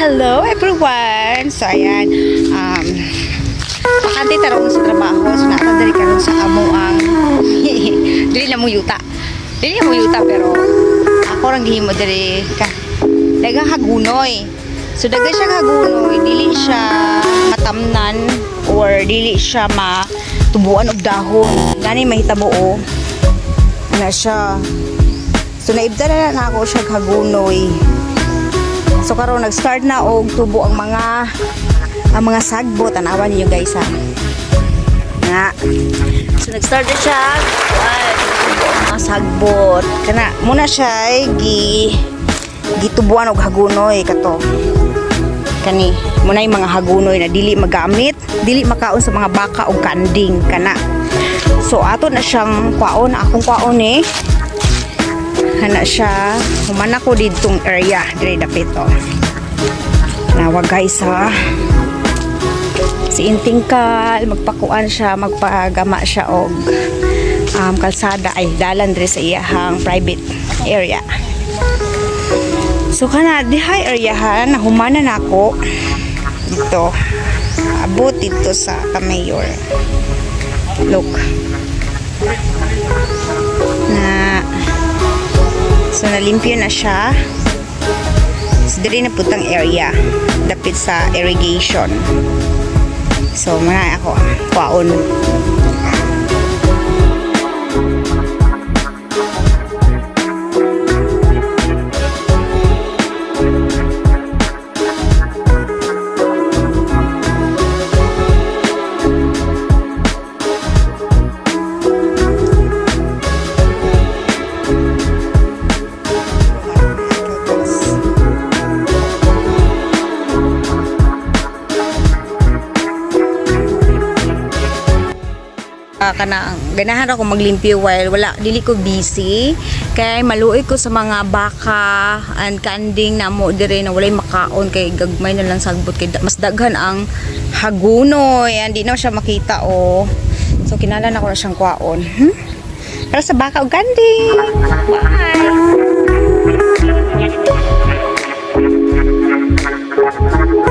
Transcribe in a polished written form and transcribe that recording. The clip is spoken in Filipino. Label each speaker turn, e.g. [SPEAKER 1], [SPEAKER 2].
[SPEAKER 1] Hello everyone! So ayan, pakante tarong sa trabaho. So nakatadali karon sa amo ang dili na mo yuta. Dili na mo yuta pero ako rang gihimo diri ka. Dagang hagunoy. So dagang siya hagunoy, dili siya matamnan or dili siya matubuan og dahon. Gani mahitabo o. Ana siya. So naibdala na ako siya hagunoy. So karon nag-start na og tubo ang mga sagbot. Tanawan niyo guys ha. Nga. So nag-start na siya tubo ang mga sagbot. Kana muna siya ay gitubuan og hagunoy kato. Kani muna yung mga hagunoy na dili magamit, dili makaon sa mga baka og kanding kana. So ato na siyang kwaon, akong kwaon hana siya humana ko ditong area dire dapit nawa guys ha. Si Intingkal magpakuan siya, magpagama siya og kalsada ay dalan dire sa iyahang private area. So kana dihay area na humana nako dito abot dito sa Kamayor. Look na. So nalimpyo na siya. So diri na putang area dapit sa irrigation. So mana ako kwaon. Kana ganahan ako maglimpyo while wala dili ko busy kay maluoy ko sa mga baka and kanding namo dire na walay makaon kay gagmay na lang sagbot kay mas daghan ang hagunoy hindi na siya makita so kinahanglan ako na siyang kwaon para sa baka ug kanding. Bye.